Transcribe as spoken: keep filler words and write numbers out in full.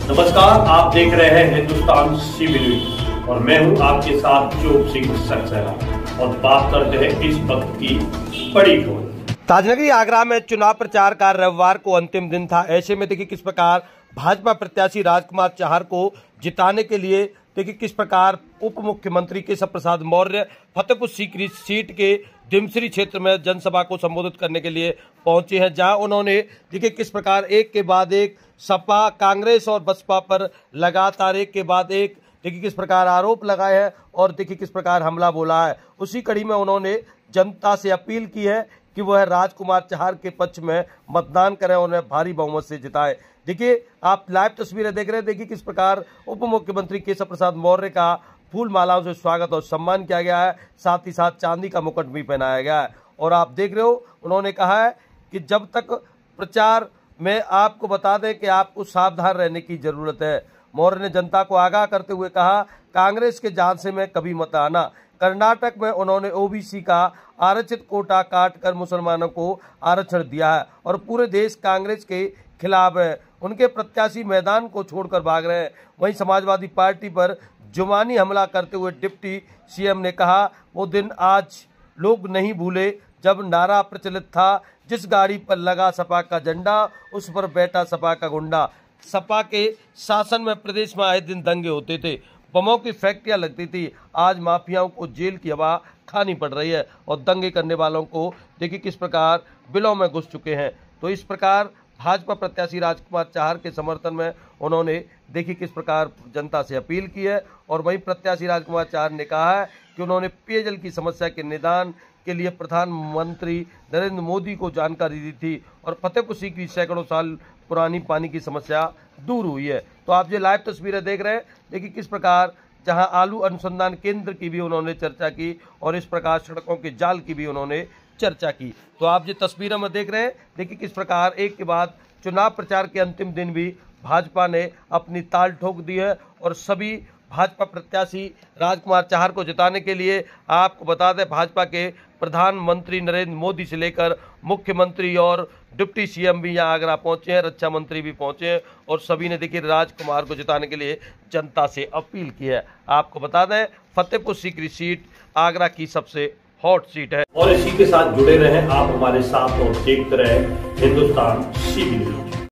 नमस्कार, आप देख रहे हैं हिंदुस्तान सीबी न्यूज और मैं हूं आपके साथ चोप सिंह सक्सेना और बात करते हैं इस वक्त की बड़ी खबर। ताजनगरी आगरा में चुनाव प्रचार का रविवार को अंतिम दिन था। ऐसे में देखिए किस प्रकार भाजपा प्रत्याशी राजकुमार चाहर को जिताने के लिए देखिए किस प्रकार उप मुख्यमंत्री केशव प्रसाद मौर्य फतेहपुर सीकरी सीट के डिमसरी क्षेत्र में जनसभा को संबोधित करने के लिए पहुंचे हैं, जहां उन्होंने देखिए किस प्रकार एक के बाद एक सपा, कांग्रेस और बसपा पर लगातार एक के बाद एक देखिए किस प्रकार आरोप लगाए हैं और देखिए किस प्रकार हमला बोला है। उसी कड़ी में उन्होंने जनता से अपील की है कि वह राजकुमार चाहर के पक्ष में मतदान करें, उन्हें भारी बहुमत से जिताए। देखिए आप लाइव तस्वीरें देख रहे हैं, देखिए किस प्रकार उप मुख्यमंत्री केशव प्रसाद मौर्य का फूल मालाओं से स्वागत और सम्मान किया गया है, साथ ही साथ चांदी का मुकुट भी पहनाया गया है। और आप देख रहे हो उन्होंने कहा है कि जब तक प्रचार में आपको बता दें कि आपको सावधान रहने की जरूरत है। मौर्य ने जनता को आगाह करते हुए कहा, कांग्रेस के झांसे में कभी मत आना। कर्नाटक में उन्होंने ओबीसी का आरक्षित कोटा काट कर मुसलमानों को आरक्षण दिया है और पूरे देश कांग्रेस के खिलाफ है। उनके प्रत्याशी मैदान को छोड़कर भाग रहे हैं। वहीं समाजवादी पार्टी पर जुबानी हमला करते हुए डिप्टी सीएम ने कहा, वो दिन आज लोग नहीं भूले जब नारा प्रचलित था, जिस गाड़ी पर लगा सपा का झंडा उस पर बैठा सपा का गुंडा। सपा के शासन में प्रदेश में आए दिन दंगे होते थे, बमों की फैक्ट्रियां लगती थी। आज माफियाओं को जेल की हवा खानी पड़ रही है और दंगे करने वालों को देखिए किस प्रकार बिलों में घुस चुके हैं। तो इस प्रकार भाजपा प्रत्याशी राजकुमार चाहर के समर्थन में उन्होंने देखिए किस प्रकार जनता से अपील की है। और वहीं प्रत्याशी राजकुमार चाहर ने कहा है कि उन्होंने पेयजल की समस्या के निदान के लिए प्रधानमंत्री नरेंद्र मोदी को जानकारी दी थी और फतेहपुर सीकरी सैकड़ों साल पुरानी पानी की समस्या दूर हुई है। तो आप जो लाइव तस्वीरें देख रहे हैं, देखिए किस प्रकार जहां आलू अनुसंधान केंद्र की भी उन्होंने चर्चा की और इस प्रकार सड़कों के जाल की भी उन्होंने चर्चा की। तो आप जो तस्वीरों में देख रहे हैं, देखिए किस प्रकार एक के बाद चुनाव प्रचार के अंतिम दिन भी भाजपा ने अपनी ताल ठोक दी है और सभी भाजपा प्रत्याशी राजकुमार चाहर को जिताने के लिए आपको बता दें भाजपा के प्रधानमंत्री नरेंद्र मोदी से लेकर मुख्यमंत्री और डिप्टी सीएम भी यहाँ आगरा पहुंचे हैं, रक्षा मंत्री भी पहुंचे हैं और सभी ने देखिए राजकुमार को जिताने के लिए जनता से अपील की है। आपको बता दें फतेहपुर सीकरी सीट आगरा की सबसे हॉट सीट है। और इसी के साथ जुड़े रहें आप हमारे साथ और देखते रहें हिंदुस्तान सीबी न्यूज।